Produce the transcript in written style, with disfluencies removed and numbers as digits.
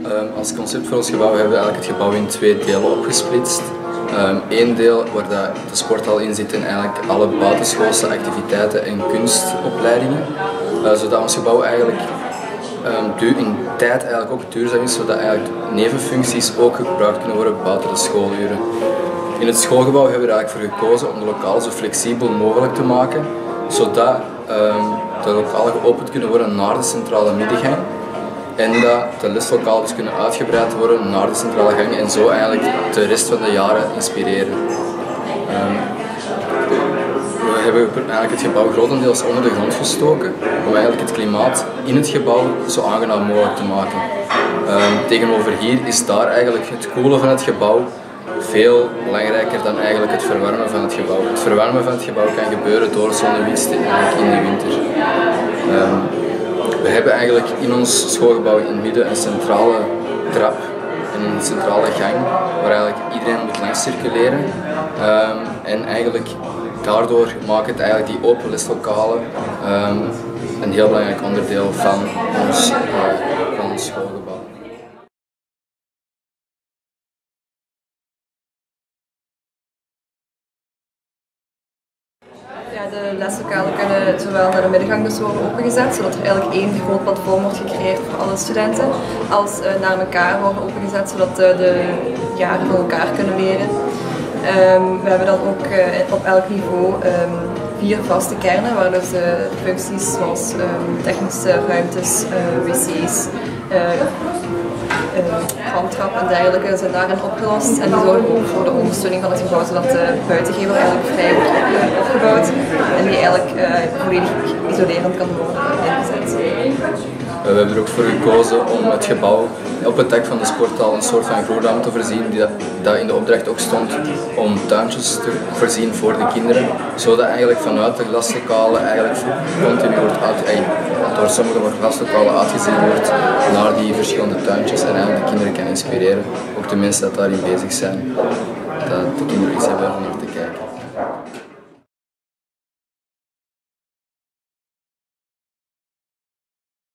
Als concept voor ons gebouw hebben we eigenlijk het gebouw in 2 delen opgesplitst. Eén deel waar de sporthal in zit en eigenlijk alle buitenschoolse activiteiten en kunstopleidingen. Zodat ons gebouw eigenlijk in tijd eigenlijk ook duurzaam is, zodat eigenlijk nevenfuncties ook gebruikt kunnen worden buiten de schooluren. In het schoolgebouw hebben we er eigenlijk voor gekozen om de lokalen zo flexibel mogelijk te maken, zodat de lokalen geopend kunnen worden naar de centrale middengang. En dat de leslokalen dus kunnen uitgebreid worden naar de centrale gang en zo eigenlijk de rest van de jaren inspireren. We hebben eigenlijk het gebouw grotendeels onder de grond gestoken om eigenlijk het klimaat in het gebouw zo aangenaam mogelijk te maken. Tegenover hier is daar eigenlijk het koelen van het gebouw veel belangrijker dan eigenlijk het verwarmen van het gebouw. Het verwarmen van het gebouw kan gebeuren door zonnewind in de winter. We hebben eigenlijk in ons schoolgebouw in het midden een centrale trap en een centrale gang waar eigenlijk iedereen moet langs circuleren. En eigenlijk daardoor maakt het eigenlijk die open leslokalen een heel belangrijk onderdeel van ons schoolgebouw. Ja, de leslokalen kunnen zowel naar de middengang dus worden opengezet, zodat er eigenlijk één groot platform wordt gecreëerd voor alle studenten, als naar elkaar worden opengezet, zodat de jaren van elkaar kunnen leren. We hebben dan ook op elk niveau 4 vaste kernen, waar dus de functies zoals technische ruimtes, wc's, handtrap en dergelijke zijn daarin opgelost. En die zorgen ook voor de ondersteuning van het gebouw, zodat de buitengevel eigenlijk vrij wordt opgebouwd en die eigenlijk volledig isolerend kan worden ingezet. We hebben er ook voor gekozen om het gebouw op het dak van de sporthal een soort van groenruimte te voorzien, dat in de opdracht ook stond om tuintjes te voorzien voor de kinderen, zodat eigenlijk vanuit de glaslokalen eigenlijk continu wordt door sommige glaslokalen uitgezien wordt naar die verschillende tuintjes en eigenlijk de kinderen kan inspireren, ook de mensen die daarin bezig zijn, dat de kinderen iets hebben om naar te kijken.